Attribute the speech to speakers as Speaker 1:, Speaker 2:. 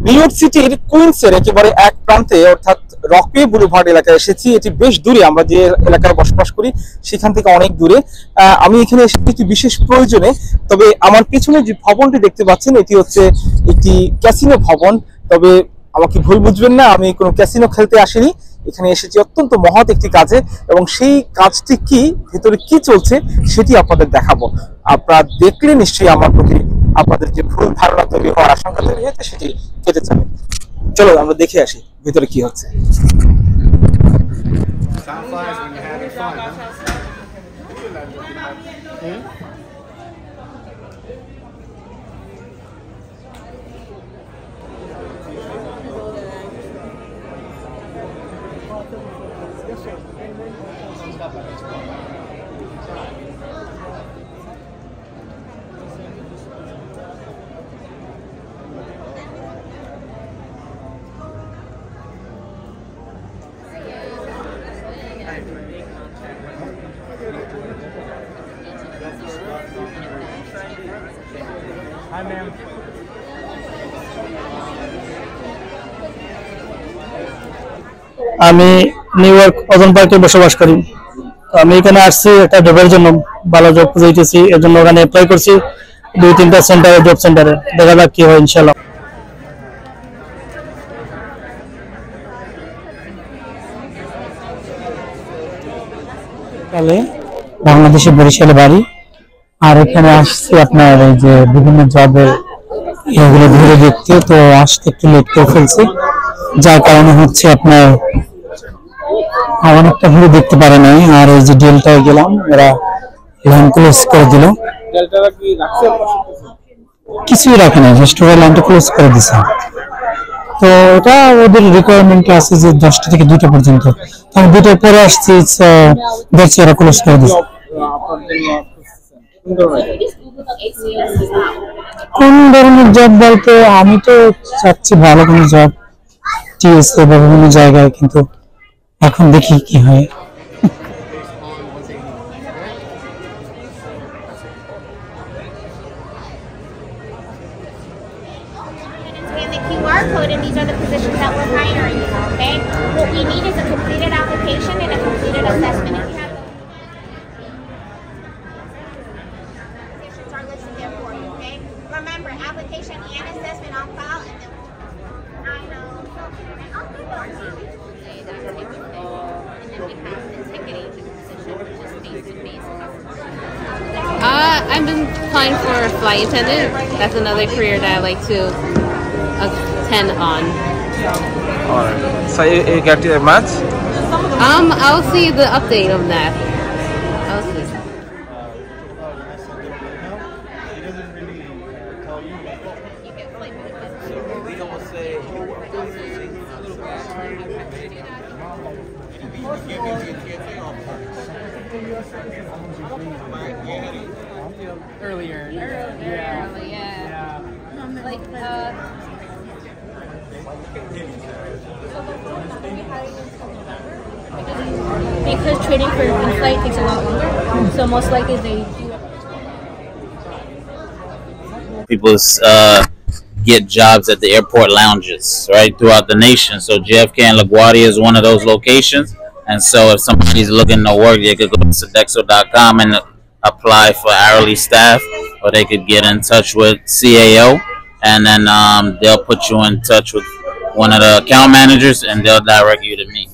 Speaker 1: New York সিটির কুইন্সের একেবারে এক প্রান্তে অর্থাৎ রকওয়ে বুলভার্ড এলাকায় এসেছি। এটি বেশ দূরে, আমরা যে এলাকায় বসবাস করি সেখান থেকে অনেক দূরে। আমি এখানে এসেছি একটি বিশেষ প্রয়োজনে। তবে আমার পেছনে যে ভবনটি দেখতে পাচ্ছেন এটি হচ্ছে একটি ক্যাসিনো ভবন। তবে আমাকে ভুল বুঝবেন না, আমি কোনো ক্যাসিনো খেলতে আসিনি, এখানে এসেছি অত্যন্ত মহৎ একটি কাজে, এবং সেই কাজটি কি, ভেতরে কি চলছে সেটি আপনাদের দেখাবো। আপনারা দেখলে নিশ্চয়ই আমার প্রতি আপনাদের যে ভুল ধারণা তৈরি হওয়ার আশঙ্কা তৈরি হয়েছে সেটি কেটে যাবে। চলো আমরা দেখে আসি ভেতরে কি হচ্ছে।
Speaker 2: Hi, ma'am. আমি নিউ ইয়র্ক ওজন পার্কে বসবাস করি। আমি এখানে আসছি একটা জবের জন্য, ভালো জব খুঁজেছি, এর জন্য ওখানে অ্যাপ্লাই করছি 2-3টা সেন্টারে, জব সেন্টারে। দেখা যাক কি হয় ইনশাআল্লাহ। বাংলাদেশে বরিশালে বাড়ি, আর এখানে আসছি আপনার এই যে বিভিন্ন জবের এগুলো ঘুরে দেখতে। তো আসতে একটু লেট করে ফেলছি, যার কারণে হচ্ছে আপনার অনেকটা ঘুরে দেখতে পারে নাই। আর এই যে ডেলটায় গেলাম, ওরা লাইন ক্লোজ করে দিল, কিছুই রাখে না, জাস্ট ওরা লাইনটা ক্লোজ করে দিছে। তো এটা ওদের রিকোয়ারমেন্ট আছে যে 10টা থেকে 2টা পর্যন্ত। আমি 2টার পরে আসছি, দেখছি ওরা ক্লোজ করে দিছে। কোন ধরনের জব বলতে আমি তো চাচ্ছি ভালো কোনো জব, টিএসএ বা বিভিন্ন জায়গায়, কিন্তু এখন দেখি কি হয়।
Speaker 3: QR code, and these are the positions that we're hiring you, okay? What we need is a completed application and a completed assessment. If you have positions are listed there for you, okay? Remember, application and assessment on file, and then I know. And then we have the ticketing position, which is face-to-face customer.
Speaker 4: I've been applying for a flight attendant. That's another career that I like to attend on.
Speaker 5: Alright. So you get a match?
Speaker 4: I'll see the update on that. I'll see.
Speaker 6: Earlier. Yeah. Like, because trading for in-flight takes a lot longer, so most likely they do.
Speaker 7: People get jobs at the airport lounges, right, throughout the nation. So JFK and LaGuardia is one of those locations. And so if somebody's looking to work, they could go to Sodexo.com and apply for hourly staff, or they could get in touch with CAO, and then they'll put you in touch with one of the account managers, and they'll direct you to me.